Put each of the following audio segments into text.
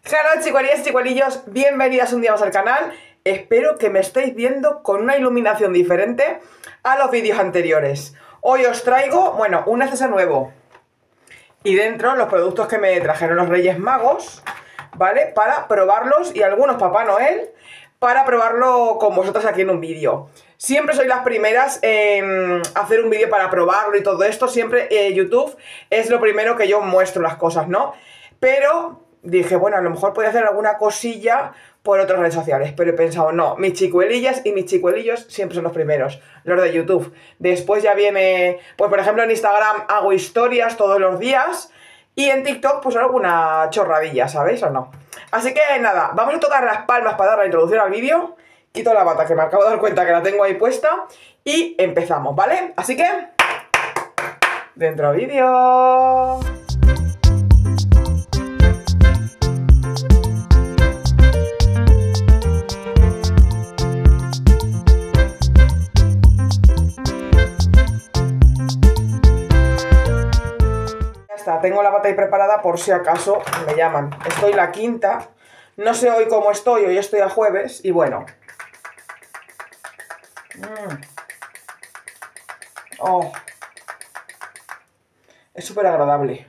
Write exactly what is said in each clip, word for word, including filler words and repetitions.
Hola chicuelillas y chicuelillos, bienvenidas un día más al canal. Espero que me estéis viendo con una iluminación diferente a los vídeos anteriores. Hoy os traigo, bueno, un acceso nuevo y dentro los productos que me trajeron los Reyes Magos, ¿vale? Para probarlos y algunos Papá Noel, para probarlo con vosotros aquí en un vídeo. Siempre sois las primeras en hacer un vídeo para probarlo y todo esto. Siempre eh, YouTube es lo primero que yo muestro las cosas, ¿no? Pero dije, bueno, a lo mejor podría hacer alguna cosilla por otras redes sociales, pero he pensado, no, mis chicuelillas y mis chicuelillos siempre son los primeros, los de YouTube. Después ya viene, pues por ejemplo en Instagram hago historias todos los días y en TikTok pues alguna chorradilla, ¿sabéis o no? Así que nada, vamos a tocar las palmas para dar la introducción al vídeo. Quito la bata que me acabo de dar cuenta que la tengo ahí puesta y empezamos, ¿vale? Así que, dentro vídeo. Tengo la bata ahí preparada por si acaso me llaman. Estoy la quinta. No sé hoy cómo estoy. Hoy estoy a jueves. Y bueno. Mm. Oh. Es súper agradable.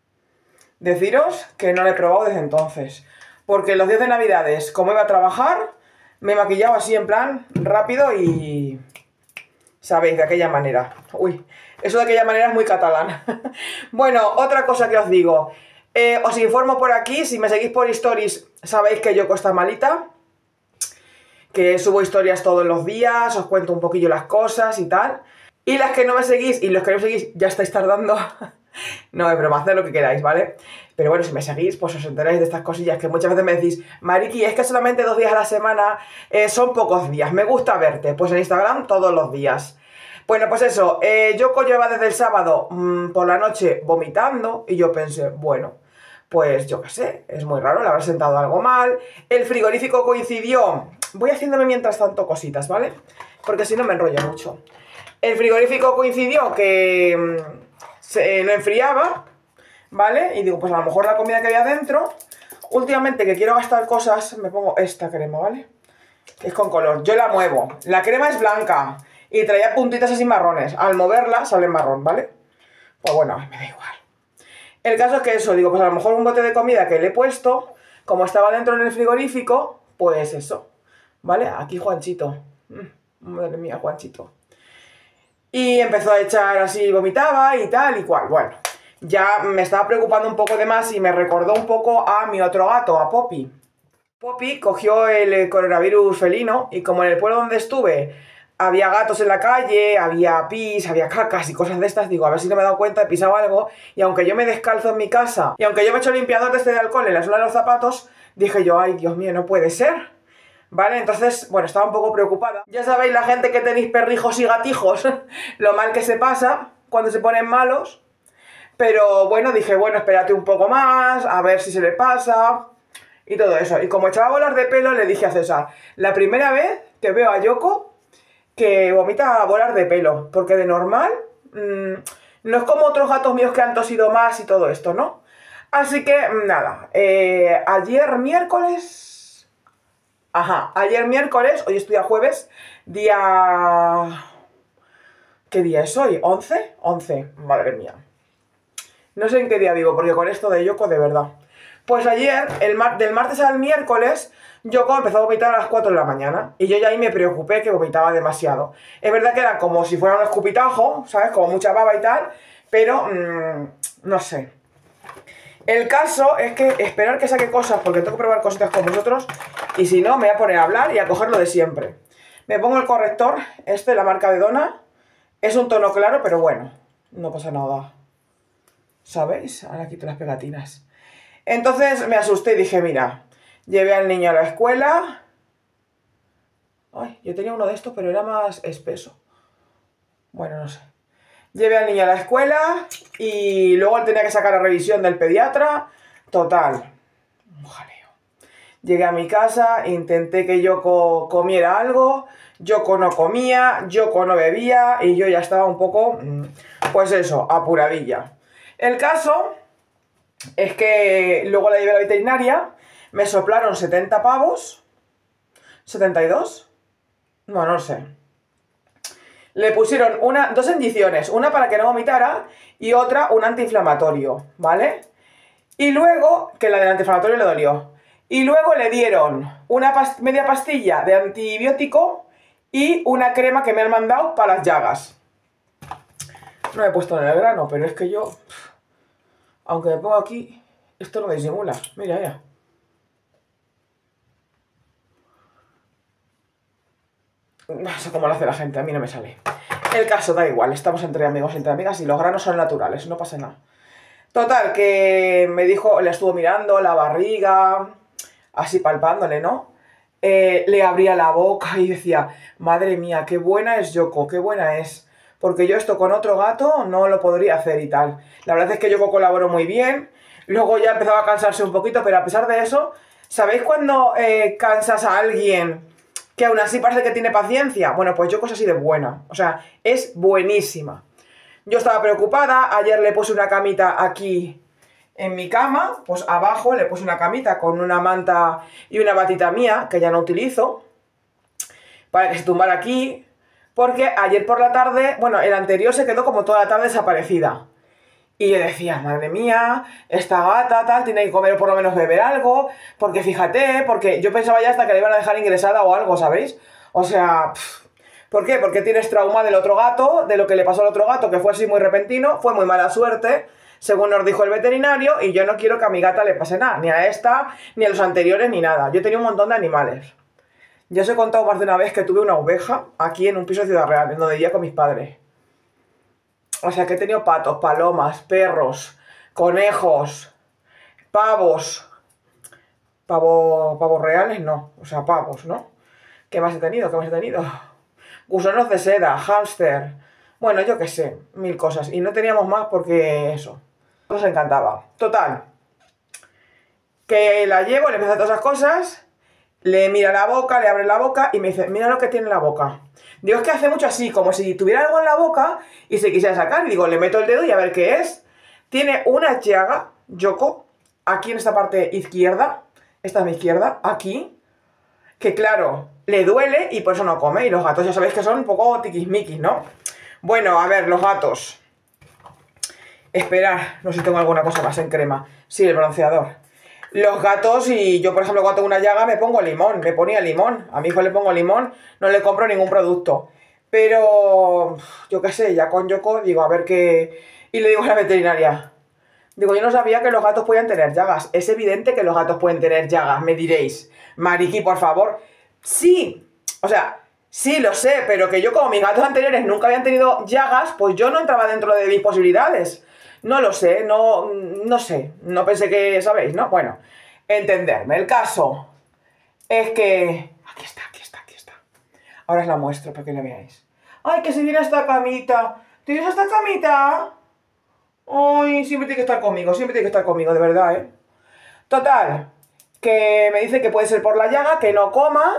Deciros que no lo he probado desde entonces. Porque los días de Navidades, como iba a trabajar, me he maquillado así en plan rápido y... ¿sabéis? De aquella manera. Uy, eso de aquella manera es muy catalán. Bueno, otra cosa que os digo. Eh, os informo por aquí, si me seguís por stories, sabéis que Yoko está malita. Que subo historias todos los días, os cuento un poquillo las cosas y tal. Y las que no me seguís y los que no me seguís ya estáis tardando. No, es broma, haced lo que queráis, ¿vale? Pero bueno, si me seguís, pues os enteráis de estas cosillas que muchas veces me decís, Mariki, es que solamente dos días a la semana eh, son pocos días, me gusta verte. Pues en Instagram todos los días. Bueno, pues eso, eh, Yoko lleva desde el sábado mmm, por la noche vomitando y yo pensé, bueno, pues yo qué sé, es muy raro, le habrá sentado algo mal. El frigorífico coincidió, voy haciéndome mientras tanto cositas, ¿vale? Porque si no me enrollo mucho. El frigorífico coincidió que mmm, se, no enfriaba, ¿vale? Y digo, pues a lo mejor la comida que había dentro. Últimamente que quiero gastar cosas, me pongo esta crema, ¿vale? Que es con color, yo la muevo, la crema es blanca y traía puntitas así marrones, al moverla sale marrón, ¿vale? Pues bueno, me da igual. El caso es que eso, digo, pues a lo mejor un bote de comida que le he puesto, como estaba dentro en el frigorífico, pues eso, ¿vale? Aquí Juanchito, madre mía, Juanchito. Y empezó a echar así, vomitaba y tal y cual, bueno. Ya me estaba preocupando un poco de más y me recordó un poco a mi otro gato, a Poppy. Poppy cogió el coronavirus felino y como en el pueblo donde estuve había gatos en la calle, había pis, había cacas y cosas de estas, digo, a ver si no me he dado cuenta, he pisado algo, y aunque yo me descalzo en mi casa, y aunque yo me he hecho limpiador de este de alcohol en la suela de los zapatos, dije yo, ay, Dios mío, no puede ser, ¿vale? Entonces, bueno, estaba un poco preocupada. Ya sabéis, la gente que tenéis perrijos y gatijos, lo mal que se pasa cuando se ponen malos, pero bueno, dije, bueno, espérate un poco más, a ver si se le pasa, y todo eso. Y como echaba bolas de pelo, le dije a César, la primera vez que veo a Yoko que vomita bolas de pelo, porque de normal mmm, no es como otros gatos míos que han tosido más y todo esto, ¿no? Así que, nada, eh, ayer miércoles, ajá, ayer miércoles, hoy estoy a jueves, día... ¿qué día es hoy? ¿once? once, madre mía. No sé en qué día vivo, porque con esto de Yoko, de verdad. Pues ayer, el mar del martes al miércoles, Yoko empezó a vomitar a las cuatro de la mañana. Y yo ya ahí me preocupé que vomitaba demasiado. Es verdad que era como si fuera un escupitajo, ¿sabes? Como mucha baba y tal. Pero, mmm, no sé. El caso es que esperar que saque cosas, porque tengo que probar cositas con vosotros. Y si no, me voy a poner a hablar y a coger lo de siempre. Me pongo el corrector, este, la marca de Donna. Es un tono claro, pero bueno, no pasa nada. ¿Sabéis? Ahora quito las pegatinas. Entonces me asusté y dije, mira, llevé al niño a la escuela. Ay, yo tenía uno de estos, pero era más espeso. Bueno, no sé. Llevé al niño a la escuela y luego él tenía que sacar la revisión del pediatra. Total, un jaleo. Llegué a mi casa, intenté que Yoko comiera algo. Yoko no comía, Yoko no bebía y yo ya estaba un poco, pues eso, apuradilla. El caso es que luego la llevé a la veterinaria Me soplaron setenta pavos. ¿setenta y dos? No, no lo sé. Le pusieron una, dos inyecciones, una para que no vomitara y otra un antiinflamatorio, ¿vale? Y luego, que la del antiinflamatorio le dolió. Y luego le dieron una past- media pastilla de antibiótico y una crema que me han mandado para las llagas. No me he puesto en el grano, pero es que yo, pff, aunque me pongo aquí, esto no me disimula. Mira, ya. No sé cómo lo hace la gente, a mí no me sale. El caso, da igual, estamos entre amigos, entre amigas y los granos son naturales, no pasa nada. Total, que me dijo, le estuvo mirando la barriga, así palpándole, ¿no? Eh, le abría la boca y decía, madre mía, qué buena es Yoko, qué buena es. Porque yo esto con otro gato no lo podría hacer y tal. La verdad es que Yoko colaboró muy bien. Luego ya empezaba a cansarse un poquito, pero a pesar de eso, ¿sabéis cuando eh, cansas a alguien que aún así parece que tiene paciencia? Bueno, pues Yoko es así de buena. O sea, es buenísima. Yo estaba preocupada, ayer le puse una camita aquí en mi cama, pues abajo le puse una camita con una manta y una batita mía, que ya no utilizo, para que se tumbara aquí, porque ayer por la tarde, bueno, el anterior se quedó como toda la tarde desaparecida. Y yo decía, madre mía, esta gata tal, tiene que comer o por lo menos beber algo, porque fíjate, porque yo pensaba ya hasta que la iban a dejar ingresada o algo, ¿sabéis? O sea, pff, ¿por qué? Porque tienes trauma del otro gato, de lo que le pasó al otro gato, que fue así muy repentino, fue muy mala suerte, según nos dijo el veterinario, y yo no quiero que a mi gata le pase nada, ni a esta, ni a los anteriores, ni nada. Yo tenía un montón de animales. Ya os he contado más de una vez que tuve una oveja aquí en un piso de Ciudad Real, en donde vivía con mis padres. O sea, que he tenido patos, palomas, perros, conejos, pavos. Pavo, pavos reales, no. O sea, pavos, ¿no? ¿Qué más he tenido? ¿Qué más he tenido? Gusanos de seda, hámster. Bueno, yo qué sé, mil cosas. Y no teníamos más porque eso. Nos encantaba. Total. Que la llevo, le empiezo a hacer todas esas cosas. Le mira la boca, le abre la boca y me dice, mira lo que tiene en la boca. Digo, es que hace mucho así, como si tuviera algo en la boca y se quisiera sacar. Y digo, le meto el dedo y a ver qué es. Tiene una llaga, Yoko, aquí en esta parte izquierda. Esta es mi izquierda, aquí. Que claro, le duele y por eso no come. Y los gatos ya sabéis que son un poco tiquismiquis, ¿no? Bueno, a ver, los gatos. Esperar, no sé si tengo alguna cosa más en crema. Sí, el bronceador. Los gatos, y yo por ejemplo cuando tengo una llaga me pongo limón, me ponía limón. A mi hijo le pongo limón, no le compro ningún producto. Pero, yo qué sé, ya con Yoko digo, a ver qué... Y le digo a la veterinaria, digo, yo no sabía que los gatos podían tener llagas. Es evidente que los gatos pueden tener llagas, me diréis. Mariki, por favor. Sí, o sea, sí lo sé, pero que yo como mis gatos anteriores nunca habían tenido llagas, pues yo no entraba dentro de mis posibilidades. No lo sé, no, no sé, no pensé que, ¿sabéis? ¿No? Bueno, entenderme. El caso es que... Aquí está, aquí está, aquí está. Ahora os la muestro para que la veáis. ¡Ay, que se viene esta camita! ¿Tienes esta camita? ¡Ay, siempre tiene que estar conmigo, siempre tiene que estar conmigo, de verdad, ¿eh? Total, que me dice que puede ser por la llaga, que no coma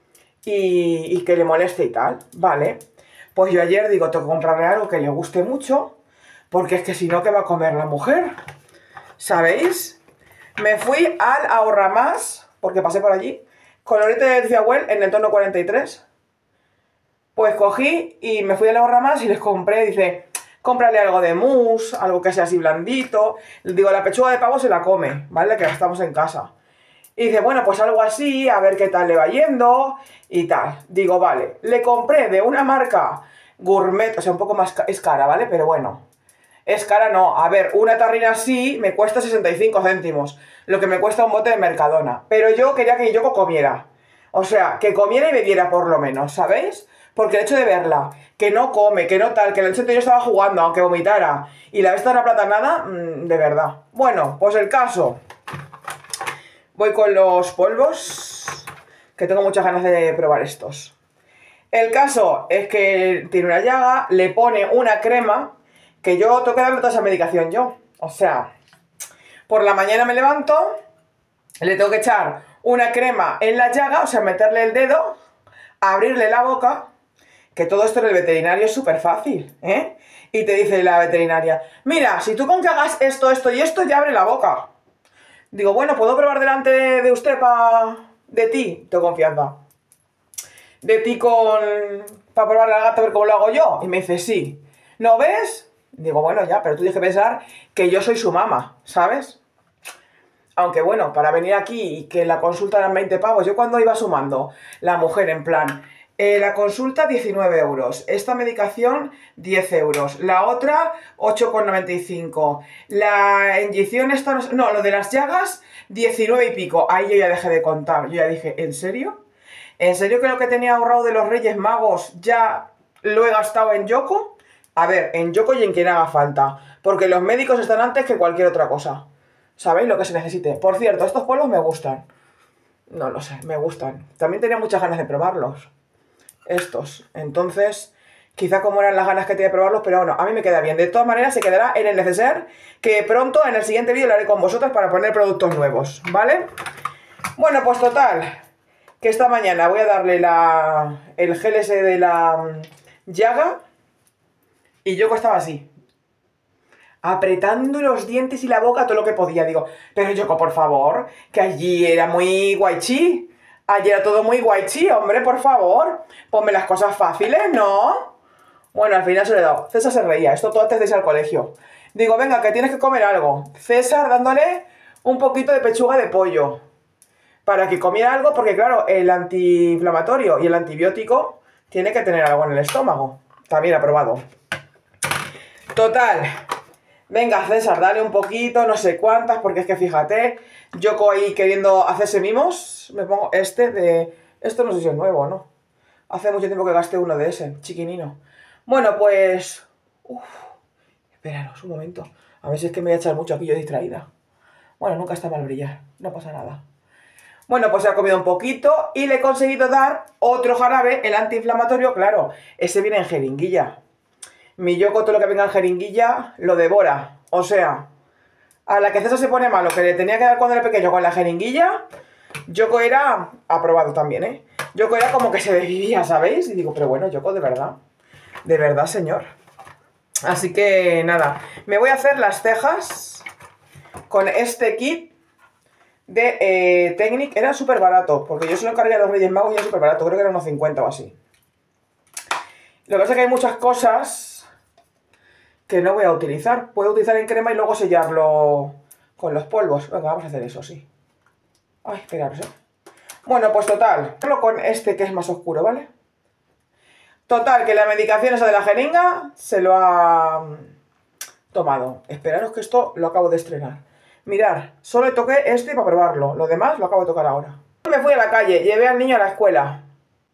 y, y que le moleste y tal, ¿vale? Pues yo ayer digo, tengo que comprarle algo que le guste mucho, porque es que si no, ¿qué va a comer la mujer? ¿Sabéis? Me fui al Ahorra Más, porque pasé por allí, colorete de Ciahuel en el tono cuarenta y tres. Pues cogí y me fui al Ahorra Más y les compré, dice, cómprale algo de mousse, algo que sea así blandito. Les digo, la pechuga de pavo se la come, ¿vale? Que la estamos en casa. Y dice, bueno, pues algo así, a ver qué tal le va yendo y tal. Digo, vale, le compré de una marca gourmet, o sea, un poco más, es cara, ¿vale? Pero bueno, es cara no. A ver, una tarrina así me cuesta sesenta y cinco céntimos, lo que me cuesta un bote de Mercadona. Pero yo quería que Yoko comiera. O sea, que comiera y bebiera por lo menos, ¿sabéis? Porque el hecho de verla, que no come, que no tal, que el hecho de que yo estaba jugando, aunque vomitara, y la vez tan aplatanada, mmm, de verdad. Bueno, pues el caso. Voy con los polvos, que tengo muchas ganas de probar estos. El caso es que tiene una llaga, le pone una crema, que yo tengo que darle toda esa medicación yo. O sea, por la mañana me levanto, le tengo que echar una crema en la llaga, o sea, meterle el dedo, abrirle la boca, que todo esto en el veterinario es súper fácil, ¿eh? Y te dice la veterinaria, mira, si tú con que hagas esto, esto y esto, ya abre la boca. Digo, bueno, ¿puedo probar delante de, de usted para... de ti? Tengo confianza. De ti con... para probar la gata a ver cómo lo hago yo. Y me dice, sí. ¿No ves? Digo, bueno, ya, pero tú tienes que pensar que yo soy su mamá, ¿sabes? Aunque bueno, para venir aquí y que la consulta eran veinte pavos, yo cuando iba sumando la mujer en plan, eh, la consulta diecinueve euros, esta medicación diez euros, la otra ocho con noventa y cinco, la inyección esta, no, no, lo de las llagas diecinueve y pico, ahí yo ya dejé de contar, yo ya dije, ¿en serio? ¿En serio que lo que tenía ahorrado de los Reyes Magos ya lo he gastado en Yoko? A ver, en Yoko y en quien haga falta, porque los médicos están antes que cualquier otra cosa. ¿Sabéis lo que se necesite? Por cierto, estos polvos me gustan. No lo sé, me gustan. También tenía muchas ganas de probarlos. Estos. Entonces, quizá como eran las ganas que tenía de probarlos, pero bueno, a mí me queda bien. De todas maneras, se quedará en el neceser, que pronto en el siguiente vídeo lo haré con vosotros para poner productos nuevos, ¿vale? Bueno, pues total, que esta mañana voy a darle la, el gel ese de la um, llaga y yo estaba así, apretando los dientes y la boca todo lo que podía. Digo, pero Yoko, por favor, que allí era muy guaychi. Allí era todo muy guaychi, hombre, por favor. Ponme las cosas fáciles, ¿no? Bueno, al final se le he dado. César se reía, esto todo antes de irse al colegio. Digo, venga, que tienes que comer algo. César dándole un poquito de pechuga de pollo. Para que comiera algo, porque claro, el antiinflamatorio y el antibiótico tiene que tener algo en el estómago. También aprobado. Total. Venga, César, dale un poquito, no sé cuántas, porque es que fíjate, Yoko ahí queriendo hacerse mimos, me pongo este de... Esto no sé si es nuevo, ¿no? Hace mucho tiempo que gasté uno de ese, chiquinino. Bueno, pues... Uf, esperaros un momento, a ver si es que me voy a echar mucho aquí yo distraída. Bueno, nunca está mal brillar, no pasa nada. Bueno, pues se ha comido un poquito y le he conseguido dar otro jarabe, el antiinflamatorio, claro, ese viene en jeringuilla. Mi Yoko todo lo que venga en jeringuilla lo devora. O sea, a la que César se pone malo, que le tenía que dar cuando era pequeño con la jeringuilla, Yoko era... aprobado también, ¿eh? Yoko era como que se desvivía, ¿sabéis? Y digo, pero bueno, Yoko, de verdad. De verdad, señor. Así que, nada. Me voy a hacer las cejas con este kit de eh, Technic. Era súper barato, porque yo se lo encargué a los Reyes Magos y era súper barato. Creo que era unos cincuenta o así. Lo que pasa es que hay muchas cosas que no voy a utilizar. Puedo utilizar en crema y luego sellarlo con los polvos. Venga, vamos a hacer eso, sí. Ay, esperaros, ¿eh? Bueno, pues total, con este que es más oscuro, ¿vale? Total, que la medicación esa de la jeringa se lo ha tomado. Esperaros que esto lo acabo de estrenar. Mirad, solo toqué este para probarlo. Lo demás lo acabo de tocar ahora. Me fui a la calle, llevé al niño a la escuela.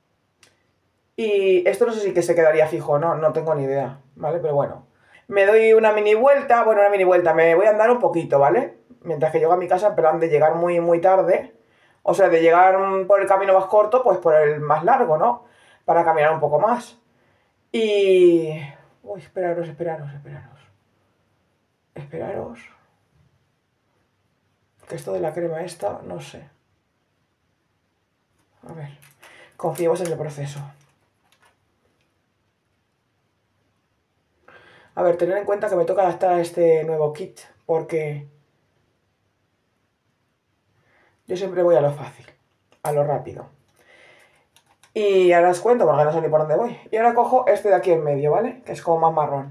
Y esto no sé si que se quedaría fijo, no, no tengo ni idea, ¿vale? Pero bueno. Me doy una mini vuelta, bueno, una mini vuelta, me voy a andar un poquito, ¿vale? Mientras que llego a mi casa, en plan de llegar muy, muy tarde. O sea, de llegar por el camino más corto, pues por el más largo, ¿no? Para caminar un poco más. Y... Uy, esperaros, esperaros, esperaros. Esperaros. Que esto de la crema esta, no sé. A ver, confiemos en el proceso. A ver, tener en cuenta que me toca adaptar a este nuevo kit, porque yo siempre voy a lo fácil, a lo rápido. Y ahora os cuento, porque no sé ni por dónde voy. Y ahora cojo este de aquí en medio, ¿vale? Que es como más marrón.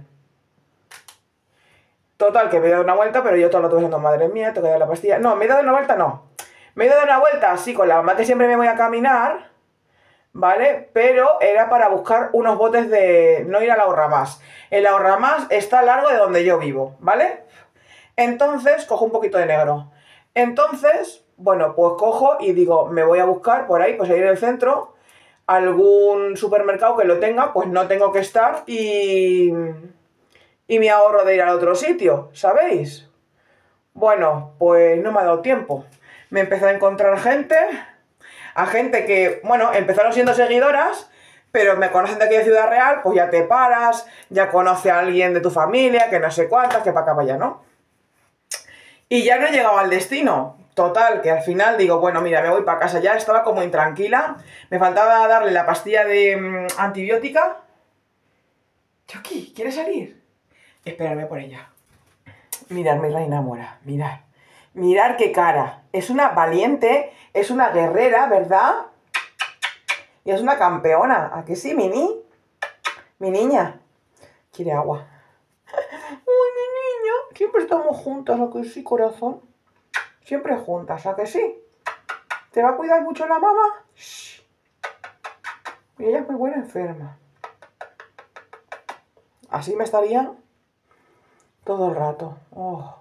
Total, que me he dado una vuelta, pero yo todo lo estoy pensando, madre mía, tengo que dar la pastilla. No, me he dado una vuelta, no. Me he dado una vuelta así, con la mamá que siempre me voy a caminar, ¿vale? Pero era para buscar unos botes de... no ir al ahorramás. El ahorramás está largo de donde yo vivo, ¿vale? Entonces, cojo un poquito de negro. Entonces, bueno, pues cojo y digo, me voy a buscar por ahí, pues ahí en el centro, algún supermercado que lo tenga, pues no tengo que estar y... y me ahorro de ir al otro sitio, ¿sabéis? Bueno, pues no me ha dado tiempo. Me empecé a encontrar gente... a gente que, bueno, empezaron siendo seguidoras, pero me conocen de aquí de Ciudad Real, pues ya te paras, ya conoce a alguien de tu familia, que no sé cuántas, que para acá, para allá, ¿no? Y ya no he llegado al destino. Total, que al final digo, bueno, mira, me voy para casa. Ya estaba como intranquila. Me faltaba darle la pastilla de mmm, antibiótica. Chucky, ¿quieres salir? Espérame por ella. Mirad, mi reina mora, mirad. Mirar qué cara. Es una valiente, es una guerrera, ¿verdad? Y es una campeona. ¿A que sí, Mini? Mi niña. Quiere agua. Uy, mi niña. Siempre estamos juntas, ¿a que sí, corazón? Siempre juntas, ¿a que sí? ¿Te va a cuidar mucho la mamá? Shh. Y ella es muy buena enferma. Así me estaría todo el rato. Oh.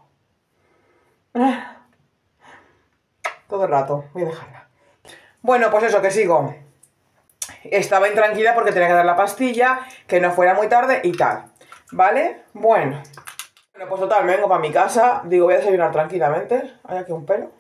Todo el rato. Voy a dejarla. Bueno, pues eso, que sigo. Estaba intranquila porque tenía que dar la pastilla, que no fuera muy tarde y tal. ¿Vale? Bueno. Bueno, pues total, me vengo para mi casa. Digo, voy a desayunar tranquilamente. Hay aquí un pelo.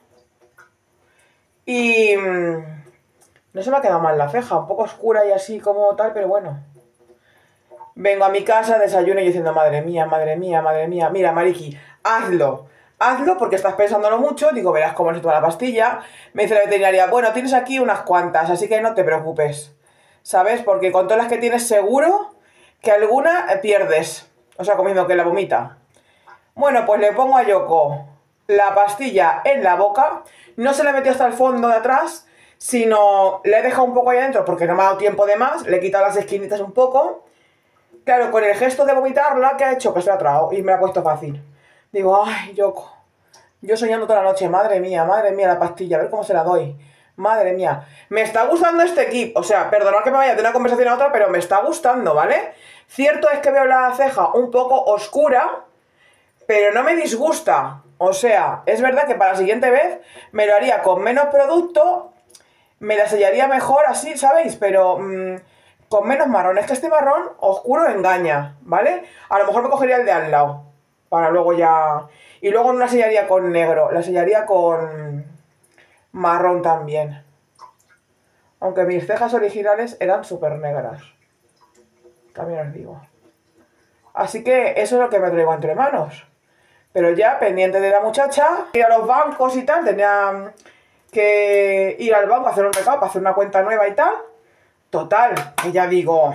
Y... Mmm, no se me ha quedado mal la ceja. Un poco oscura y así como tal, pero bueno. Vengo a mi casa, desayuno y diciendo, madre mía, madre mía, madre mía. Mira, Mariki, hazlo. Hazlo porque estás pensándolo mucho. Digo, verás cómo se toma la pastilla. Me dice la veterinaria, bueno, tienes aquí unas cuantas, así que no te preocupes. ¿Sabes? Porque con todas las que tienes seguro que alguna pierdes. O sea, comiendo que la vomita. Bueno, pues le pongo a Yoko la pastilla en la boca. No se la he metido hasta el fondo de atrás, sino le he dejado un poco ahí adentro porque no me ha dado tiempo de más. Le he quitado las esquinitas un poco. Claro, con el gesto de vomitarla, ¿qué ha hecho? Que se la ha tragado y me la ha puesto fácil. Digo, ay, Yoko. Yo soñando toda la noche, madre mía, madre mía la pastilla, a ver cómo se la doy. Madre mía, me está gustando este equipo. O sea, perdonad que me vaya de una conversación a otra, pero me está gustando, ¿vale? Cierto es que veo la ceja un poco oscura, pero no me disgusta. O sea, es verdad que para la siguiente vez me lo haría con menos producto, me la sellaría mejor así, ¿sabéis? Pero mmm, con menos marrón. Es que este marrón oscuro engaña, ¿vale? A lo mejor me cogería el de al lado, para luego ya... Y luego no la sellaría con negro, la sellaría con marrón también. Aunque mis cejas originales eran súper negras. También os digo. Así que eso es lo que me traigo entre manos. Pero ya, pendiente de la muchacha, ir a los bancos y tal, tenía que ir al banco a hacer un recado, para hacer una cuenta nueva y tal. Total, que ya digo,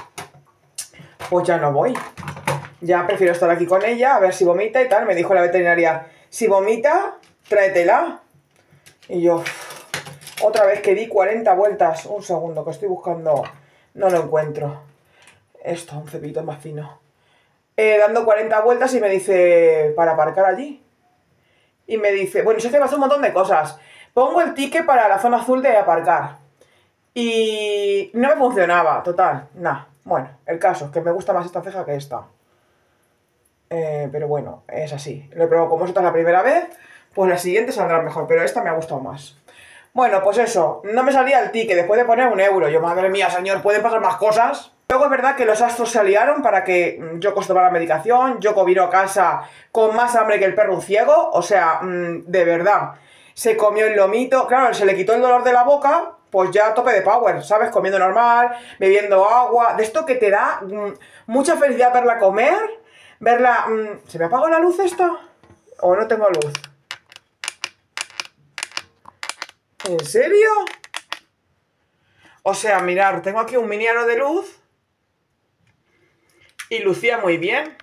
pues ya no voy. Ya prefiero estar aquí con ella, a ver si vomita y tal. Me dijo la veterinaria, si vomita, tráetela. Y yo, otra vez que di cuarenta vueltas. Un segundo, que estoy buscando, no lo encuentro. Esto, un cepillito más fino. Eh, dando cuarenta vueltas y me dice, para aparcar allí. Y me dice, bueno, si es que me hace un montón de cosas. Pongo el ticket para la zona azul de aparcar. Y no me funcionaba, total, nada. Bueno, el caso es que me gusta más esta ceja que esta. Eh, pero bueno, es así. Lo he probado como esta es la primera vez, pues la siguiente saldrá mejor, pero esta me ha gustado más. Bueno, pues eso, no me salía el ticket después de poner un euro. Yo, madre mía, señor, ¿pueden pasar más cosas? Luego es verdad que los astros se aliaron para que Yoko tomara la medicación. Yoko vino a casa con más hambre que el perro un ciego. O sea, mmm, de verdad. Se comió el lomito. Claro, se le quitó el dolor de la boca. Pues ya a tope de power, ¿sabes? Comiendo normal, bebiendo agua. De esto que te da mmm, mucha felicidad verla comer. Verla... Mmm, ¿se me apagó la luz esta? ¿O no tengo luz? ¿En serio? O sea, mirad, tengo aquí un mini aro de luz. Y lucía muy bien.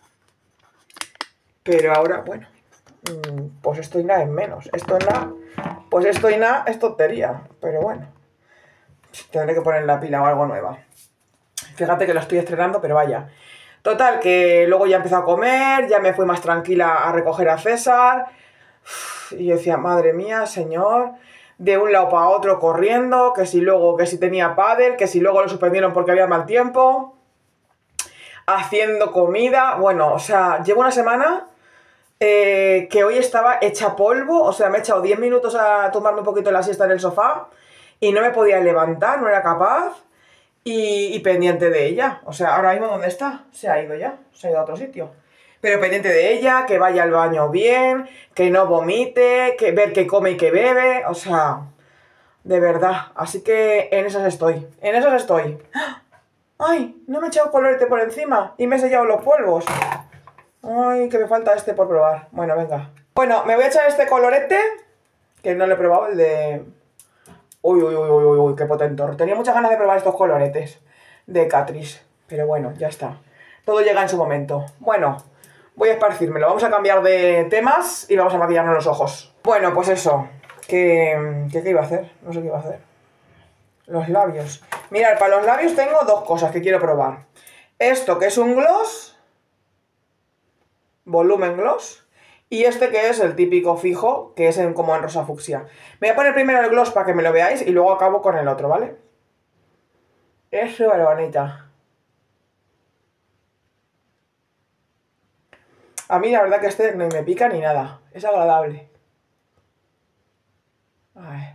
Pero ahora, bueno, pues esto y nada es menos. Esto es nada, pues esto y nada es tontería. Pero bueno, tendré que poner la pila o algo nueva. Fíjate que lo estoy estrenando, pero vaya. Total, que luego ya empezó a comer, ya me fui más tranquila a recoger a César. Y yo decía, madre mía, señor, de un lado para otro corriendo, que si luego, que si tenía pádel, que si luego lo suspendieron porque había mal tiempo. Haciendo comida, bueno, o sea, llevo una semana eh, que hoy estaba hecha polvo, o sea, me he echado diez minutos a tomarme un poquito la siesta en el sofá y no me podía levantar, no era capaz y, y pendiente de ella. O sea, ahora mismo, ¿dónde está? Se ha ido ya, se ha ido a otro sitio. Pero pendiente de ella, que vaya al baño bien, que no vomite, que ver qué come y qué bebe, o sea, de verdad. Así que en esas estoy, en esas estoy. ¡Ay! No me he echado colorete por encima y me he sellado los polvos. ¡Ay! Que me falta este por probar. Bueno, venga. Bueno, me voy a echar este colorete, que no lo he probado, el de... Uy, uy, uy, uy, uy, qué potentor. Tenía muchas ganas de probar estos coloretes de Catrice. Pero bueno, ya está. Todo llega en su momento. Bueno, voy a esparcírmelo. Vamos a cambiar de temas y vamos a maquillarnos los ojos. Bueno, pues eso. ¿Qué, qué, qué iba a hacer? No sé qué iba a hacer. Los labios. Mirad, para los labios tengo dos cosas que quiero probar. Esto que es un gloss. Volumen gloss. Y este que es el típico fijo, que es en, como en rosa fucsia. Me voy a poner primero el gloss para que me lo veáis y luego acabo con el otro, ¿vale? Es súper bonita. A mí la verdad que este no me pica ni nada. Es agradable. A ver.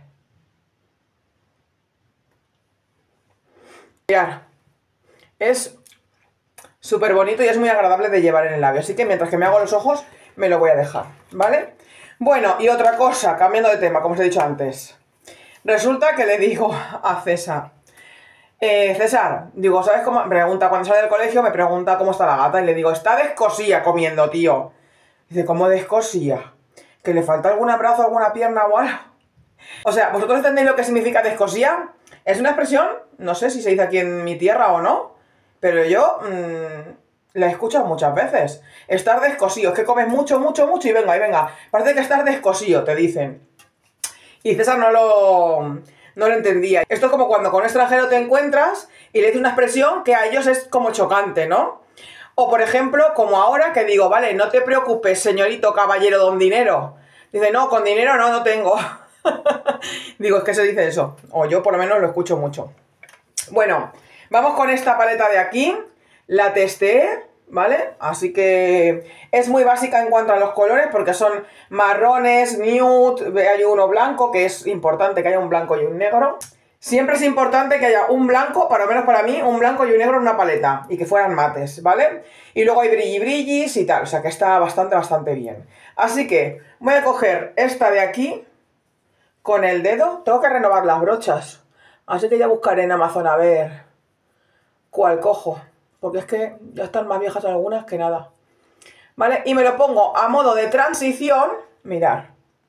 Mirad. Es súper bonito y es muy agradable de llevar en el labio. Así que mientras que me hago los ojos, me lo voy a dejar, ¿vale? Bueno, y otra cosa, cambiando de tema, como os he dicho antes. Resulta que le digo a César... Eh, César, digo, ¿sabes cómo? Me pregunta, cuando sale del colegio, me pregunta cómo está la gata. Y le digo, está descosía comiendo, tío. Dice, ¿cómo descosía? ¿Que le falta algún brazo, alguna pierna o algo? O sea, ¿vosotros entendéis lo que significa descosía? Es una expresión, no sé si se dice aquí en mi tierra o no, pero yo mmm, la he escuchado muchas veces. Estar descosío, es que comes mucho, mucho, mucho y venga, y venga. Parece que estás descosío, te dicen. Y César no lo... no lo entendía. Esto es como cuando con un extranjero te encuentras y le dices una expresión que a ellos es como chocante, ¿no? O por ejemplo, como ahora que digo, vale, no te preocupes, señorito caballero don dinero. Dice, no, con dinero no, no tengo. Digo, es que se dice eso. O yo por lo menos lo escucho mucho. Bueno, vamos con esta paleta de aquí. La testé, ¿vale? Así que es muy básica en cuanto a los colores porque son marrones, nude, hay uno blanco, que es importante que haya un blanco y un negro. Siempre es importante que haya un blanco, para lo menos para mí, un blanco y un negro en una paleta y que fueran mates, ¿vale? Y luego hay brilli brillis y tal, o sea que está bastante, bastante bien. Así que voy a coger esta de aquí con el dedo. Tengo que renovar las brochas, así que ya buscaré en Amazon a ver cuál cojo. Porque es que ya están más viejas algunas que nada. ¿Vale? Y me lo pongo a modo de transición. Mirad.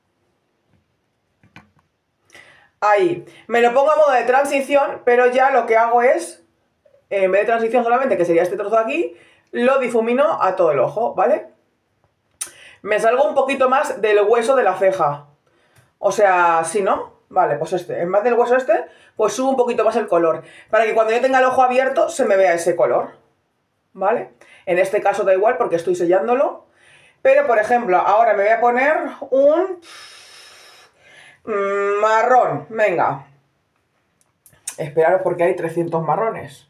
Ahí. Me lo pongo a modo de transición, pero ya lo que hago es, en vez de transición solamente, que sería este trozo de aquí, lo difumino a todo el ojo, ¿vale? Me salgo un poquito más del hueso de la ceja. O sea, si no, vale, pues este. En vez del hueso este, pues subo un poquito más el color. Para que cuando yo tenga el ojo abierto, se me vea ese color. ¿Vale? En este caso da igual porque estoy sellándolo. Pero, por ejemplo, ahora me voy a poner un marrón. Venga. Esperaros porque hay trescientos marrones.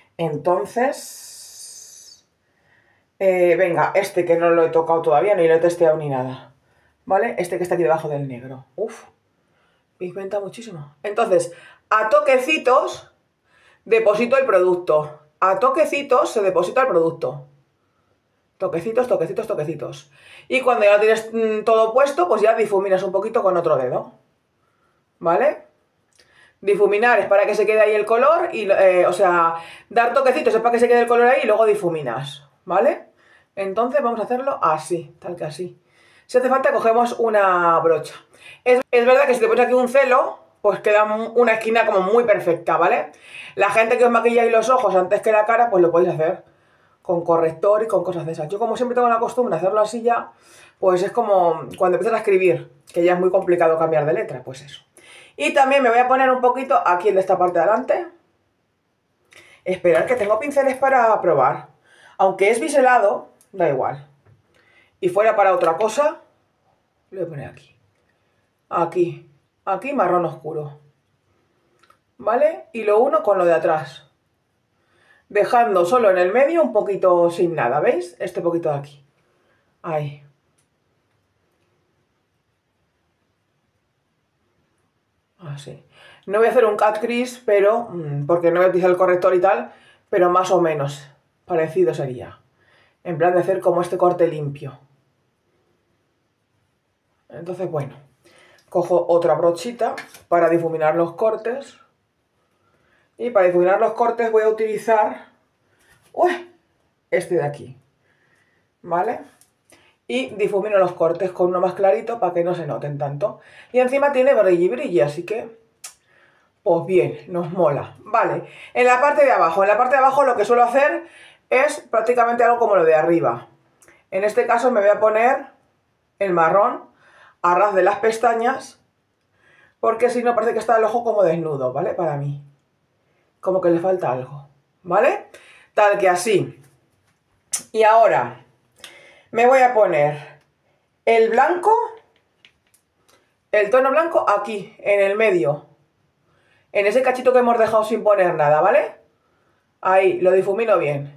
Entonces... Eh, venga, este que no lo he tocado todavía, ni lo he testeado ni nada. ¿Vale? Este que está aquí debajo del negro. Uf. Pigmenta muchísimo. Entonces, a toquecitos deposito el producto. A toquecitos se deposita el producto. Toquecitos, toquecitos, toquecitos. Y cuando ya lo tienes mmm, todo puesto, pues ya difuminas un poquito con otro dedo. ¿Vale? Difuminar es para que se quede ahí el color, y, eh, o sea, dar toquecitos es para que se quede el color ahí y luego difuminas. ¿Vale? Entonces vamos a hacerlo así, tal que así. Si hace falta cogemos una brocha. Es, es verdad que si te pones aquí un celo, pues queda una esquina como muy perfecta, ¿vale? La gente que os maquilláis los ojos antes que la cara, pues lo podéis hacer con corrector y con cosas de esas. Yo como siempre tengo la costumbre de hacerlo así ya, pues es como cuando empiezas a escribir, que ya es muy complicado cambiar de letra, pues eso. Y también me voy a poner un poquito aquí en esta parte de adelante. Esperar que tengo pinceles para probar. Aunque es biselado, da igual. Y fuera para otra cosa, lo voy a poner aquí. Aquí. Aquí marrón oscuro. ¿Vale? Y lo uno con lo de atrás. Dejando solo en el medio un poquito sin nada, ¿veis? Este poquito de aquí. Ahí. Así. No voy a hacer un cut crease, pero... porque no voy a utilizar el corrector y tal, pero más o menos parecido sería. En plan de hacer como este corte limpio. Entonces, bueno. Cojo otra brochita para difuminar los cortes. Y para difuminar los cortes voy a utilizar uy, este de aquí. ¿Vale? Y difumino los cortes con uno más clarito para que no se noten tanto. Y encima tiene brilli brilli, así que... pues bien, nos mola. Vale, en la parte de abajo. En la parte de abajo lo que suelo hacer es prácticamente algo como lo de arriba. En este caso me voy a poner el marrón a ras de las pestañas, porque si no parece que está el ojo como desnudo, ¿vale? Para mí. Como que le falta algo, ¿vale? Tal que así. Y ahora me voy a poner el blanco, el tono blanco aquí, en el medio. En ese cachito que hemos dejado sin poner nada, ¿vale? Ahí, lo difumino bien.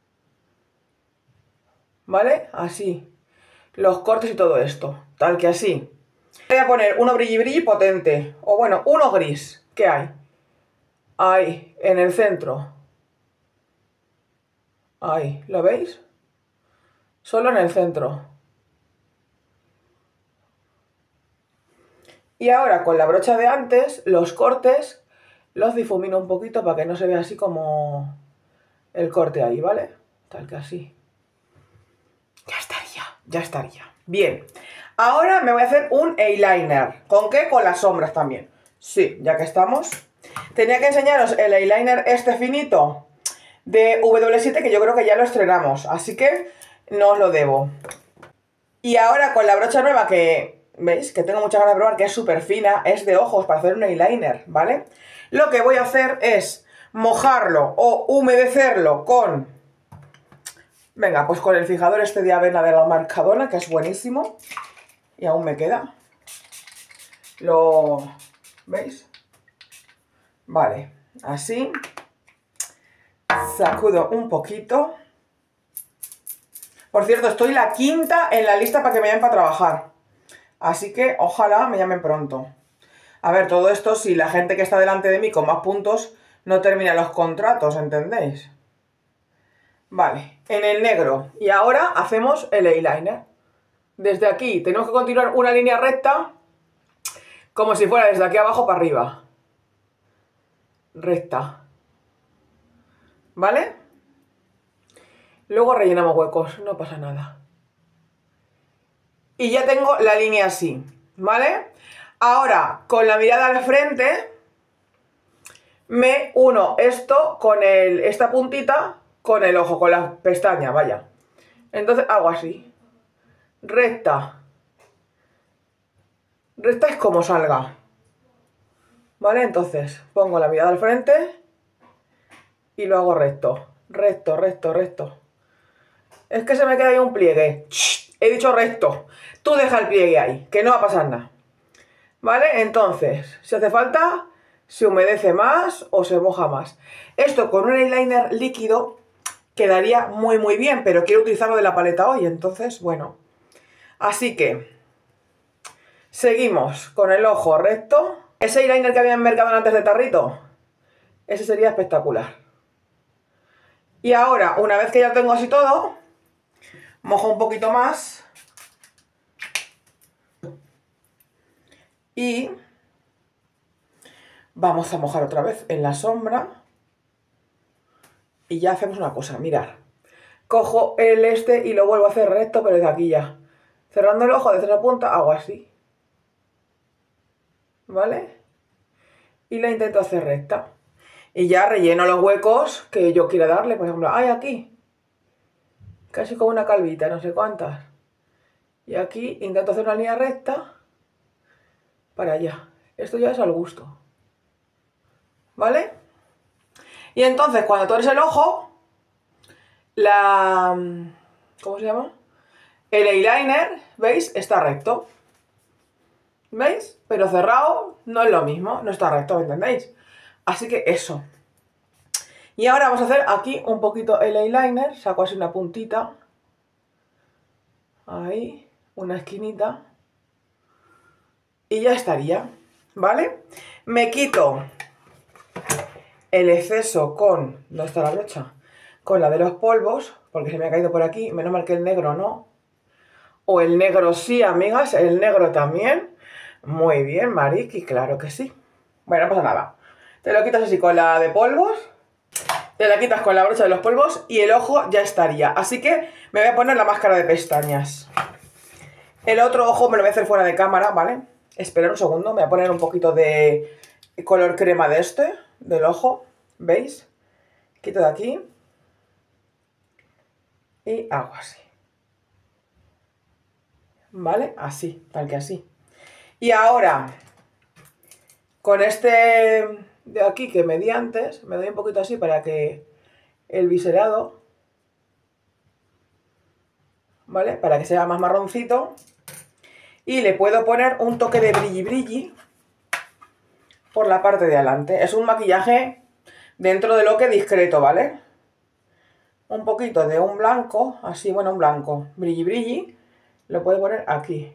¿Vale? Así. Los cortes y todo esto. Tal que así. Voy a poner uno brilli brilli potente. O bueno, uno gris. ¿Qué hay? Ahí, en el centro. Ahí, ¿lo veis? Solo en el centro. Y ahora con la brocha de antes, los cortes los difumino un poquito para que no se vea así como el corte ahí, ¿vale? Tal que así. Ya estaría, ya estaría. Bien, ahora me voy a hacer un eyeliner. ¿Con qué? Con las sombras también. Sí, ya que estamos. Tenía que enseñaros el eyeliner este finito de W siete, que yo creo que ya lo estrenamos, así que no os lo debo. Y ahora con la brocha nueva que, ¿veis? Que tengo muchas ganas de probar, que es súper fina, es de ojos para hacer un eyeliner, ¿vale? Lo que voy a hacer es mojarlo o humedecerlo con... Venga, pues con el fijador este de avena de la Mercadona, que es buenísimo. Y aún me queda. Lo... ¿Veis? Vale, así. Sacudo un poquito. Por cierto, estoy la quinta en la lista para que me llamen para trabajar. Así que ojalá me llamen pronto. A ver, todo esto si la gente que está delante de mí con más puntos no termina los contratos, ¿entendéis? Vale, en el negro. Y ahora hacemos el eyeliner. Desde aquí tenemos que continuar una línea recta, como si fuera desde aquí abajo para arriba. Recta. ¿Vale? Luego rellenamos huecos, no pasa nada. Y ya tengo la línea así, ¿vale? Ahora, con la mirada al frente, me uno esto con el, esta puntita con el ojo, con la pestaña, vaya. Entonces hago así. Recta. Recta es como salga. ¿Vale? Entonces pongo la mirada al frente y lo hago recto. Recto, recto, recto. Es que se me queda ahí un pliegue. ¡Shh! He dicho recto. Tú deja el pliegue ahí, que no va a pasar nada. ¿Vale? Entonces, si hace falta, se humedece más o se moja más. Esto con un eyeliner líquido quedaría muy muy bien, pero quiero utilizarlo de la paleta hoy, entonces, bueno. Así que, seguimos con el ojo recto. Ese eyeliner que había en Mercadona antes de tarrito, ese sería espectacular. Y ahora, una vez que ya tengo así todo, mojo un poquito más. Y vamos a mojar otra vez en la sombra. Y ya hacemos una cosa, mirad. Cojo el este y lo vuelvo a hacer recto, pero desde aquí ya. Cerrando el ojo desde la punta, hago así. ¿Vale? Y la intento hacer recta. Y ya relleno los huecos que yo quiera darle. Por ejemplo, ¡ay, aquí! Casi como una calvita, no sé cuántas. Y aquí intento hacer una línea recta para allá. Esto ya es al gusto. ¿Vale? Y entonces, cuando tú eres el ojo, la... ¿cómo se llama? El eyeliner, ¿veis? Está recto. ¿Veis? Pero cerrado no es lo mismo, no está recto, ¿me entendéis? Así que eso. Y ahora vamos a hacer aquí un poquito el eyeliner. Saco así una puntita. Ahí, una esquinita. Y ya estaría, ¿vale? Me quito el exceso con... ¿dónde está la brocha? Con la de los polvos, porque se me ha caído por aquí. Menos mal que el negro no. O el negro sí, amigas, el negro también. Muy bien, Mariki, claro que sí. Bueno, no pasa nada. Te lo quitas así con la de polvos. Te la quitas con la brocha de los polvos y el ojo ya estaría. Así que me voy a poner la máscara de pestañas. El otro ojo me lo voy a hacer fuera de cámara, ¿vale? Esperad un segundo, me voy a poner un poquito de color crema de este, del ojo. ¿Veis? Quito de aquí. Y hago así. ¿vale? Así, tal que así. Y ahora, con este de aquí que me di antes, me doy un poquito así para que el biselado, ¿vale? Para que sea más marroncito. Y le puedo poner un toque de brilli brilli por la parte de adelante. Es un maquillaje dentro de lo que discreto, ¿vale? Un poquito de un blanco, así, bueno, un blanco, brilli brilli, lo puedo poner aquí.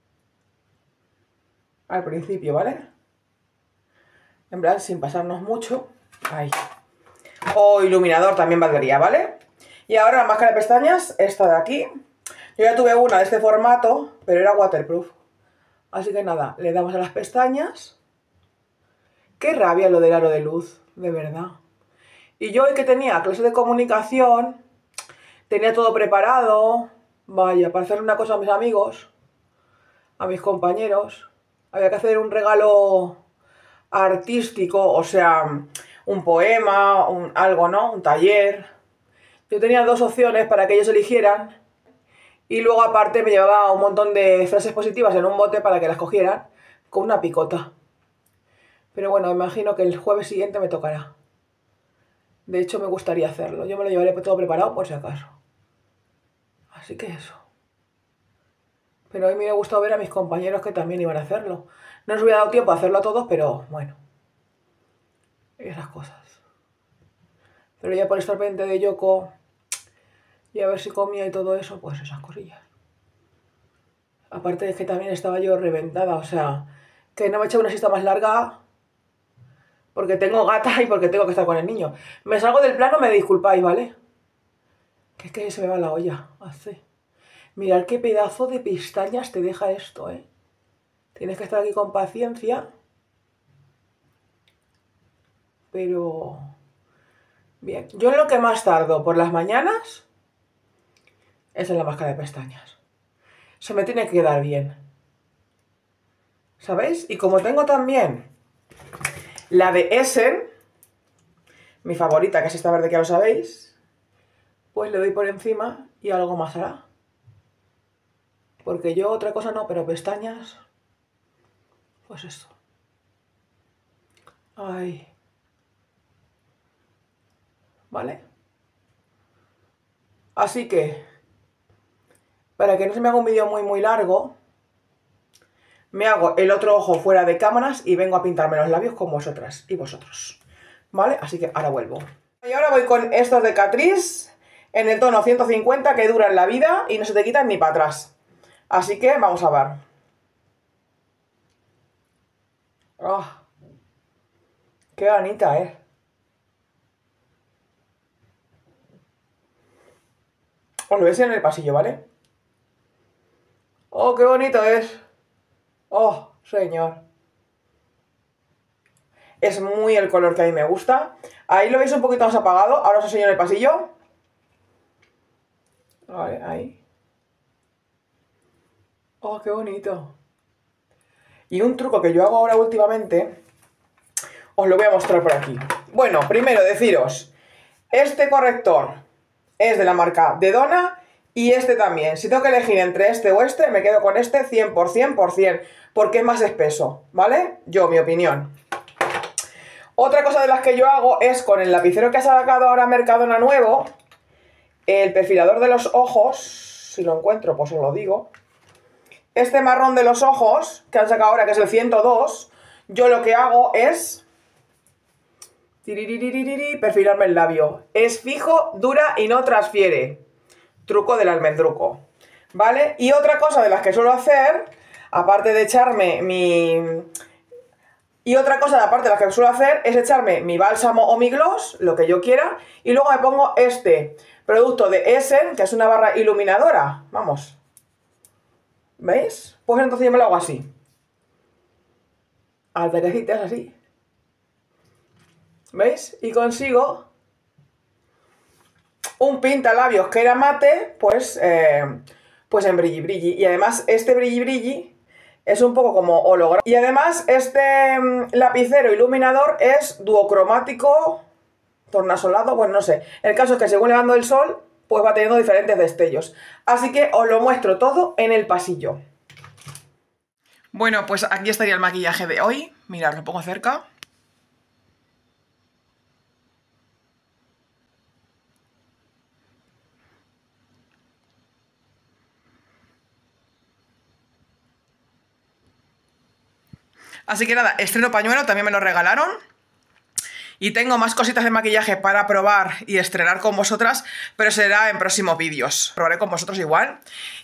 Al principio, ¿vale? En plan, sin pasarnos mucho. Ahí. O iluminador también valdría, ¿vale? Y ahora la máscara de pestañas, esta de aquí. Yo ya tuve una de este formato, pero era waterproof. Así que nada, le damos a las pestañas. Qué rabia lo del aro de luz, de verdad. Y yo hoy que tenía clase de comunicación, tenía todo preparado, vaya, para hacer una cosa a mis amigos, a mis compañeros. Había que hacer un regalo artístico, o sea, un poema, un, algo, ¿no? Un taller. Yo tenía dos opciones para que ellos eligieran. Y luego aparte me llevaba un montón de frases positivas en un bote para que las cogieran con una picota. Pero bueno, imagino que el jueves siguiente me tocará. De hecho, me gustaría hacerlo. Yo me lo llevaré todo preparado por si acaso. Así que eso. Pero hoy me hubiera gustado ver a mis compañeros que también iban a hacerlo. No os hubiera dado tiempo a hacerlo a todos, pero bueno. Esas cosas. Pero ya por estar pendiente de Yoko y a ver si comía y todo eso, pues esas cosillas. Aparte de que también estaba yo reventada, o sea, que no me he hecho una siesta más larga porque tengo gata y porque tengo que estar con el niño. Me salgo del plano, me disculpáis, ¿vale? Que es que se me va la olla. Hace. Mirad qué pedazo de pestañas te deja esto, ¿eh? Tienes que estar aquí con paciencia. Pero... bien. Yo en lo que más tardo por las mañanas es en la máscara de pestañas. Se me tiene que quedar bien. ¿Sabéis? Y como tengo también la de Essen, mi favorita, que es esta verde que ya lo sabéis, pues le doy por encima y algo más hará. Porque yo otra cosa no, pero pestañas, pues esto. Ay. ¿Vale? Así que, para que no se me haga un vídeo muy muy largo, me hago el otro ojo fuera de cámaras y vengo a pintarme los labios con vosotras y vosotros. ¿Vale? Así que ahora vuelvo. Y ahora voy con estos de Catrice en el tono ciento cincuenta que duran la vida y no se te quitan ni para atrás. Así que vamos a ver. Oh, qué bonita, ¿eh? Os lo veis en el pasillo, ¿vale? Oh, qué bonito es. Oh, señor. Es muy el color que a mí me gusta. Ahí lo veis un poquito más apagado. Ahora os enseño en el pasillo. Vale, ahí. Oh, qué bonito. Y un truco que yo hago ahora últimamente, os lo voy a mostrar por aquí. Bueno, primero deciros, este corrector es de la marca de Donna y este también. Si tengo que elegir entre este o este, me quedo con este cien por cien, porque es más espeso, ¿vale? Yo, mi opinión. Otra cosa de las que yo hago es con el lapicero que ha sacado ahora Mercadona nuevo, el perfilador de los ojos, si lo encuentro pues os lo digo. Este marrón de los ojos que han sacado ahora, que es el ciento dos, yo lo que hago es perfilarme el labio. Es fijo, dura y no transfiere. Truco del almendruco, ¿vale? Y otra cosa de las que suelo hacer, aparte de echarme mi... Y otra cosa de aparte de las que suelo hacer es echarme mi bálsamo o mi gloss, lo que yo quiera, y luego me pongo este producto de Essen, que es una barra iluminadora. Vamos. ¿Veis? Pues entonces yo me lo hago así. Al toquecitas así. ¿Veis? Y consigo un pintalabios que era mate, pues, eh, pues en brilli brilli. Y además este brilli brilli es un poco como holograma. Y además este mm, lapicero iluminador es duocromático, tornasolado, bueno, no sé. El caso es que según le dando el sol, pues va teniendo diferentes destellos. Así que os lo muestro todo en el pasillo. Bueno, pues aquí estaría el maquillaje de hoy. Mirad, lo pongo cerca. Así que nada, estreno pañuelo, también me lo regalaron. Y tengo más cositas de maquillaje para probar y estrenar con vosotras, pero será en próximos vídeos. Probaré con vosotros igual.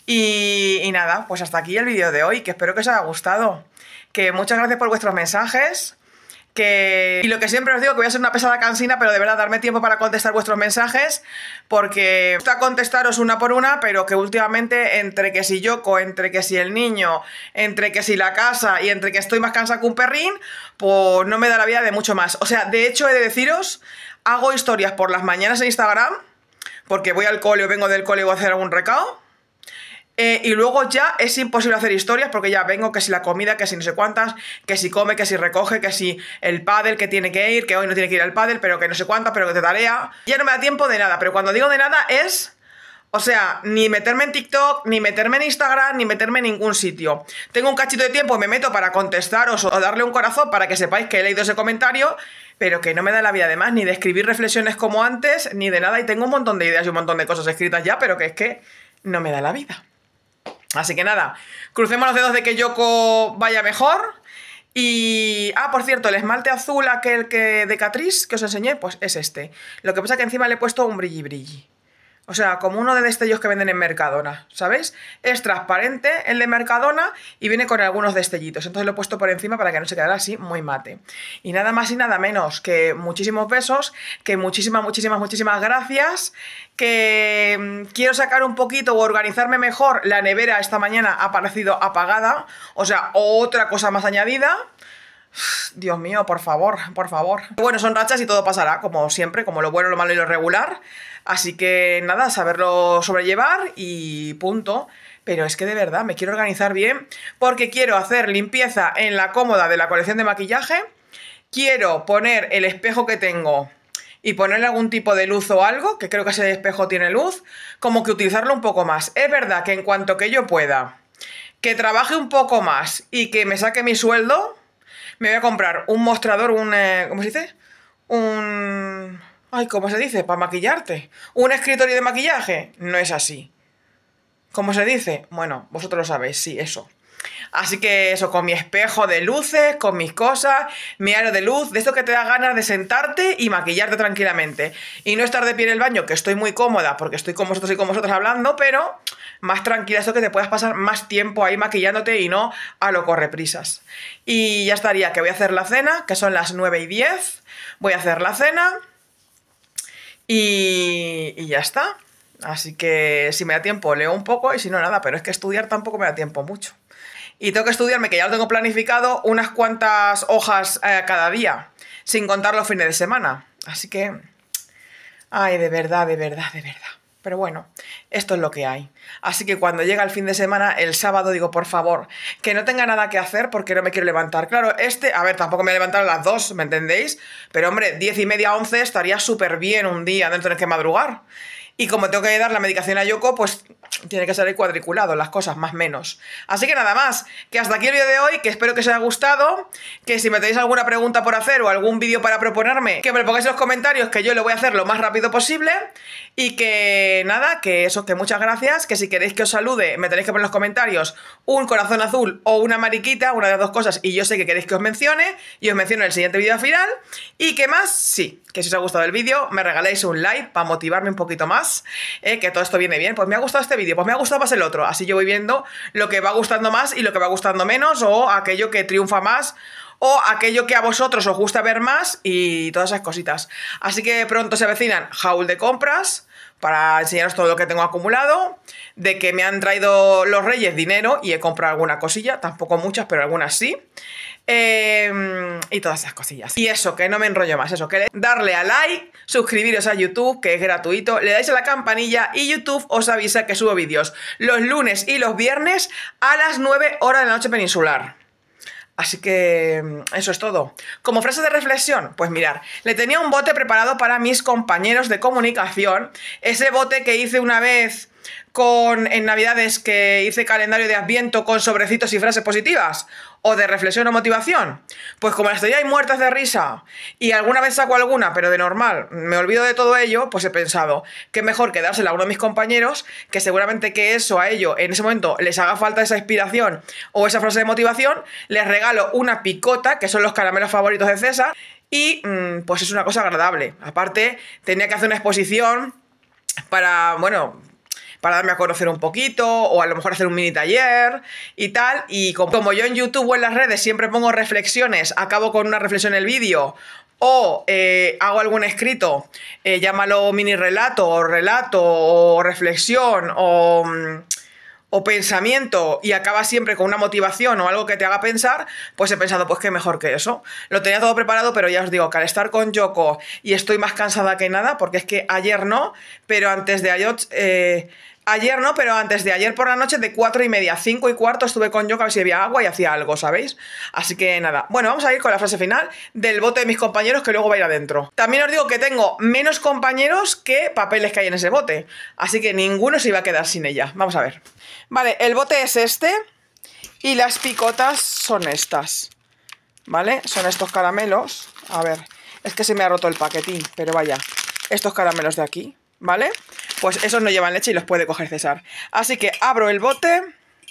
Y, y nada, pues hasta aquí el vídeo de hoy, que espero que os haya gustado. Que muchas gracias por vuestros mensajes. Que... Y lo que siempre os digo, que voy a ser una pesada cansina, pero de verdad darme tiempo para contestar vuestros mensajes, porque me gusta contestaros una por una, pero que últimamente entre que si Yoko, entre que si el niño, entre que si la casa y entre que estoy más cansada que un perrín, pues no me da la vida de mucho más. O sea, de hecho he de deciros, hago historias por las mañanas en Instagram, porque voy al cole o vengo del cole y voy a hacer algún recao. Eh, y luego ya es imposible hacer historias porque ya vengo que si la comida, que si no sé cuántas, que si come, que si recoge, que si el pádel que tiene que ir, que hoy no tiene que ir al pádel, pero que no sé cuántas, pero que te tarea. Ya no me da tiempo de nada, pero cuando digo de nada es... O sea, ni meterme en TikTok, ni meterme en Instagram, ni meterme en ningún sitio. Tengo un cachito de tiempo y me meto para contestaros o darle un corazón para que sepáis que he leído ese comentario, pero que no me da la vida de más, ni de escribir reflexiones como antes, ni de nada. Y tengo un montón de ideas y un montón de cosas escritas ya, pero que es que no me da la vida. Así que nada, crucemos los dedos de que Yoko vaya mejor. Y... Ah, por cierto, el esmalte azul aquel que de Catrice que os enseñé, pues es este. Lo que pasa es que encima le he puesto un brilli brilli. O sea, como uno de destellos que venden en Mercadona, ¿sabéis? Es transparente el de Mercadona y viene con algunos destellitos. Entonces lo he puesto por encima para que no se quedara así muy mate. Y nada más y nada menos que muchísimos besos, que muchísimas, muchísimas, muchísimas gracias, que quiero sacar un poquito o organizarme mejor. La nevera esta mañana ha aparecido apagada, o sea, otra cosa más añadida. Dios mío, por favor, por favor. Bueno, son rachas y todo pasará, como siempre, como lo bueno, lo malo y lo regular. Así que nada, saberlo sobrellevar y punto. Pero es que de verdad me quiero organizar bien porque quiero hacer limpieza en la cómoda de la colección de maquillaje. Quiero poner el espejo que tengo y ponerle algún tipo de luz o algo, que creo que ese espejo tiene luz, como que utilizarlo un poco más. Es verdad que en cuanto que yo pueda, que trabaje un poco más y que me saque mi sueldo, me voy a comprar un mostrador, un... Eh, ¿cómo se dice? Un... Ay, ¿cómo se dice? Para maquillarte. ¿Un escritorio de maquillaje? No es así. ¿Cómo se dice? Bueno, vosotros lo sabéis, sí, eso. Así que eso, con mi espejo de luces, con mis cosas, mi aro de luz, de esto que te da ganas de sentarte y maquillarte tranquilamente. Y no estar de pie en el baño, que estoy muy cómoda porque estoy con vosotros y con vosotros hablando, pero más tranquila, esto que te puedas pasar más tiempo ahí maquillándote y no a lo correprisas. Y ya estaría, que voy a hacer la cena, que son las nueve y diez. Voy a hacer la cena y, y ya está. Así que si me da tiempo leo un poco y si no nada, pero es que estudiar tampoco me da tiempo mucho. Y tengo que estudiarme, que ya lo tengo planificado, unas cuantas hojas eh, cada día, sin contar los fines de semana. Así que... Ay, de verdad, de verdad, de verdad. Pero bueno, esto es lo que hay. Así que cuando llega el fin de semana, el sábado, digo, por favor, que no tenga nada que hacer porque no me quiero levantar. Claro, este, a ver, tampoco me voy a levantar a las dos, ¿me entendéis? Pero hombre, diez y media, once estaría súper bien un día, no tener que madrugar. Y como tengo que dar la medicación a Yoko, pues tiene que salir cuadriculado las cosas, más menos. Así que nada más, que hasta aquí el vídeo de hoy, que espero que os haya gustado, que si me tenéis alguna pregunta por hacer o algún vídeo para proponerme, que me lo pongáis en los comentarios, que yo lo voy a hacer lo más rápido posible. Y que nada, que eso, que muchas gracias, que si queréis que os salude, me tenéis que poner en los comentarios un corazón azul o una mariquita, una de las dos cosas, y yo sé que queréis que os mencione, y os menciono en el siguiente vídeo final. Y que más, sí, que si os ha gustado el vídeo, me regaléis un like para motivarme un poquito más, eh, que todo esto viene bien. Pues me ha gustado este vídeo, pues me ha gustado más el otro, así yo voy viendo lo que va gustando más y lo que va gustando menos, o aquello que triunfa más, o aquello que a vosotros os gusta ver más y todas esas cositas. Así que pronto se avecinan haul de compras para enseñaros todo lo que tengo acumulado, de que me han traído los Reyes dinero y he comprado alguna cosilla, tampoco muchas, pero algunas sí. Eh, y todas esas cosillas. Y eso, que no me enrollo más, eso, que darle a like, suscribiros a YouTube, que es gratuito, le dais a la campanilla y YouTube os avisa que subo vídeos los lunes y los viernes a las nueve horas de la noche peninsular. Así que eso es todo. Como frase de reflexión, pues mirar, le tenía un bote preparado para mis compañeros de comunicación, ese bote que hice una vez con en Navidades, que hice calendario de Adviento con sobrecitos y frases positivas, o de reflexión o motivación. Pues como las tenía ahí muertas de risa y alguna vez saco alguna, pero de normal me olvido de todo ello, pues he pensado que mejor que dársela a uno de mis compañeros, que seguramente que eso a ellos en ese momento les haga falta esa inspiración o esa frase de motivación. Les regalo una picota, que son los caramelos favoritos de César, y mmm, pues es una cosa agradable. Aparte, tenía que hacer una exposición para, bueno, para darme a conocer un poquito, o a lo mejor hacer un mini taller y tal, y como, como yo en YouTube o en las redes siempre pongo reflexiones, acabo con una reflexión en el vídeo, o eh, hago algún escrito, eh, llámalo mini relato, o relato, o reflexión, o... Mmm, o pensamiento, y acaba siempre con una motivación o algo que te haga pensar, pues he pensado, pues qué mejor que eso. Lo tenía todo preparado, pero ya os digo que al estar con Yoko y estoy más cansada que nada, porque es que ayer no, pero antes de ayer... Eh, Ayer no, pero antes de ayer por la noche, de cuatro y media a cinco y cuarto, estuve con Yoko a ver si había agua y hacía algo, ¿sabéis? Así que nada. Bueno, vamos a ir con la frase final del bote de mis compañeros, que luego va a ir adentro. También os digo que tengo menos compañeros que papeles que hay en ese bote, así que ninguno se iba a quedar sin ella. Vamos a ver. Vale, el bote es este y las picotas son estas, ¿vale? Son estos caramelos. A ver, es que se me ha roto el paquetín, pero vaya, estos caramelos de aquí, ¿vale? Pues esos no llevan leche y los puede coger César. Así que abro el bote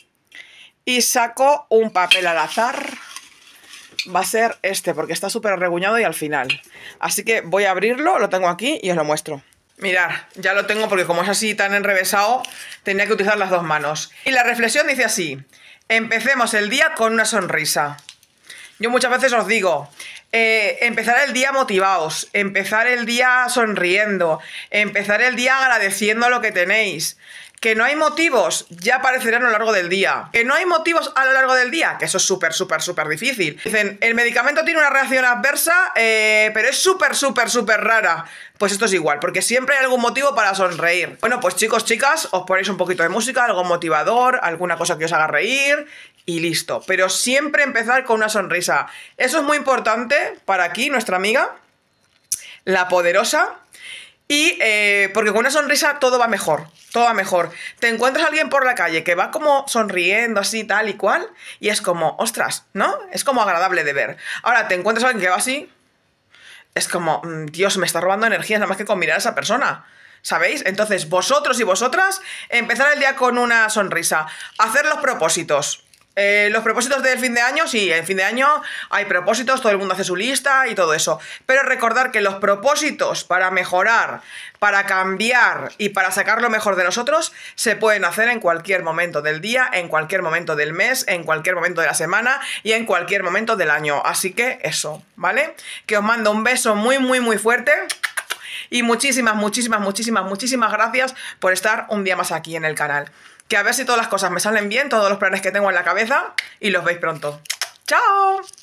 y saco un papel al azar. Va a ser este, porque está súper reguñado y al final. Así que voy a abrirlo, lo tengo aquí y os lo muestro. Mirad, ya lo tengo porque como es así tan enrevesado, tenía que utilizar las dos manos. Y la reflexión dice así: empecemos el día con una sonrisa. Yo muchas veces os digo, eh, empezar el día motivados, empezar el día sonriendo, empezar el día agradeciendo lo que tenéis. Que no hay motivos, ya aparecerán a lo largo del día. Que no hay motivos a lo largo del día, que eso es súper, súper, súper difícil. Dicen, el medicamento tiene una reacción adversa, eh, pero es súper, súper, súper rara. Pues esto es igual, porque siempre hay algún motivo para sonreír. Bueno, pues chicos, chicas, os ponéis un poquito de música, algo motivador, alguna cosa que os haga reír y listo. Pero siempre empezar con una sonrisa. Eso es muy importante para aquí, nuestra amiga, la poderosa. Y eh, porque con una sonrisa todo va mejor, todo va mejor. Te encuentras a alguien por la calle que va como sonriendo así, tal y cual, y es como, ostras, ¿no? Es como agradable de ver. Ahora te encuentras a alguien que va así, es como, Dios, me está robando energía nada más que con mirar a esa persona, ¿sabéis? Entonces, vosotros y vosotras, empezar el día con una sonrisa, hacer los propósitos. Eh, los propósitos del fin de año, sí, en fin de año hay propósitos, todo el mundo hace su lista y todo eso. Pero recordar que los propósitos para mejorar, para cambiar y para sacar lo mejor de nosotros se pueden hacer en cualquier momento del día, en cualquier momento del mes, en cualquier momento de la semana y en cualquier momento del año. Así que eso, ¿vale? Que os mando un beso muy, muy, muy fuerte. Y muchísimas, muchísimas, muchísimas, muchísimas gracias por estar un día más aquí en el canal. Que a ver si todas las cosas me salen bien, todos los planes que tengo en la cabeza, y los veis pronto. ¡Chao!